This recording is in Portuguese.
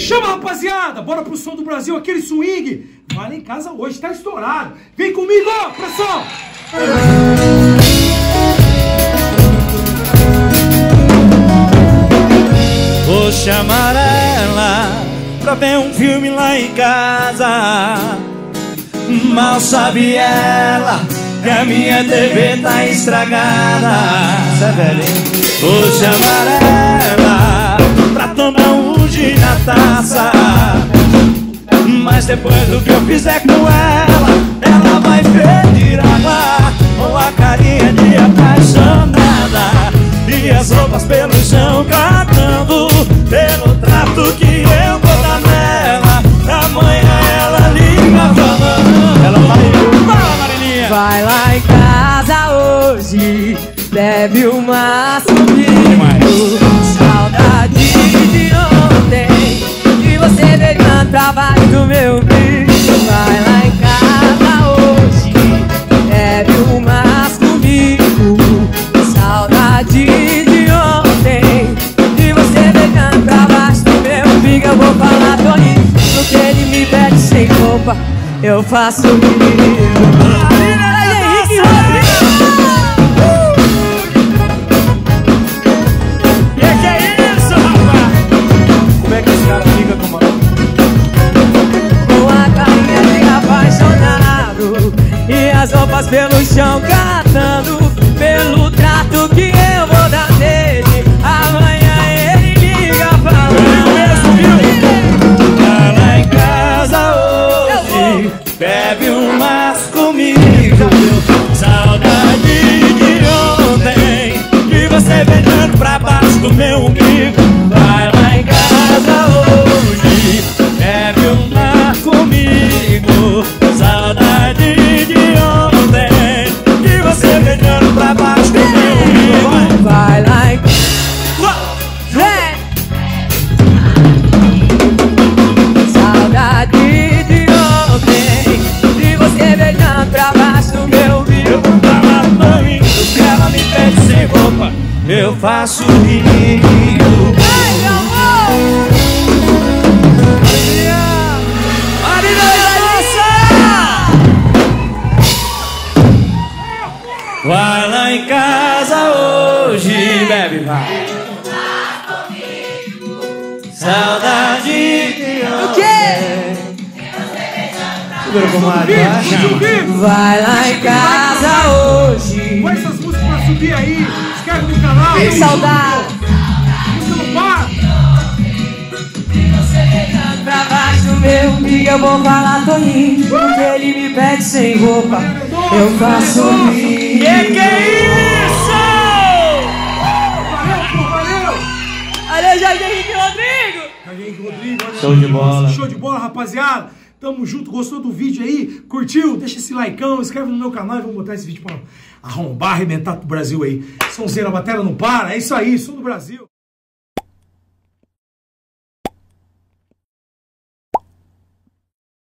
Chama, rapaziada! Bora pro som do Brasil, aquele swing! Vai lá em casa hoje, tá estourado! Vem comigo, pressão! Vou chamar ela pra ver um filme lá em casa. Mal sabe ela que a minha TV tá estragada. Isso é velho, hein? Vou chamar ela pra tomar um gin na taça. Mas depois do que eu fizer com ela vai pedir água com a carinha de apaixonada e as roupas pelo chão catando pelo trato que eu vou dar nela. Amanhã ela liga falando, ela vai, Marilinha. Vai lá em casa hoje, bebe uma comigo. Saudade de ontem, e você veio cantar baixo do meu bico. Vai lá em casa hoje, bebe umas comigo. Saudade de ontem, e você veio cantar baixo do meu bico. Eu vou falar Toninho, no que ele me pede sem roupa, eu faço menino. As roupas pelo chão catando pelo trato que eu vou dar nele. Amanhã ele liga falando. Vai lá em casa hoje, bebe umas comigo. Saudade de ontem, de você beijando pra baixo do meu umbigo. Vai lá em casa hoje, bebe uma comigo. Saudade pra baixo do meu umbigo. Vai lá e... Saudade de ontem, de você beijando pra baixo do meu umbigo. Eu vou falar Toninho, que ela me pede sem roupa, eu faço rio. Vai lá em casa hoje, bebe, vai. Saudade de o quê? Vai lá em casa hoje. Põe essas músicas pra subir aí. Inscreve no canal. Tem saudade. Você não para. Pra baixo do meu umbigo eu vou falar Toninho, porque ele me pede sem roupa, eu faço rir. Que é isso? Valeu! Valeu, Jardim Henrique Rodrigo! Jardim Henrique Rodrigo, olha Show de bola. Show de bola, rapaziada. Tamo junto, gostou do vídeo aí? Curtiu? Deixa esse likeão, inscreve no meu canal e vamos botar esse vídeo pra arrombar, arrebentar pro Brasil aí. Sonzeira, a bateria não para, é isso aí, som do Brasil.